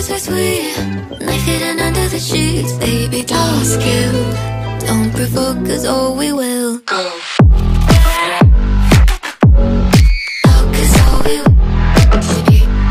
is so sweet. Knife hidden under the sheets. Baby, don't skill. Don't provoke, cause oh we will go.